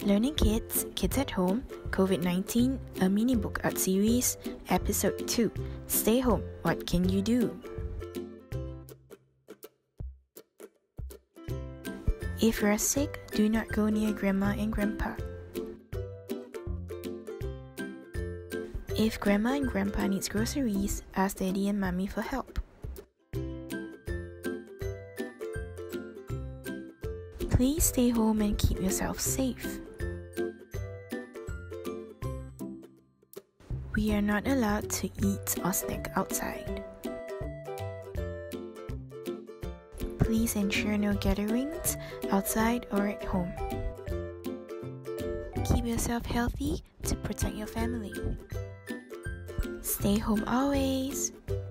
Learning Kids, Kids at Home, Covid-19, a mini book art series, Episode 2. Stay home, what can you do? If you're sick, do not go near Grandma and Grandpa. If Grandma and Grandpa needs groceries, ask Daddy and Mommy for help. Please stay home and keep yourself safe. We are not allowed to eat or snack outside. Please ensure no gatherings outside or at home. Keep yourself healthy to protect your family. Stay home always.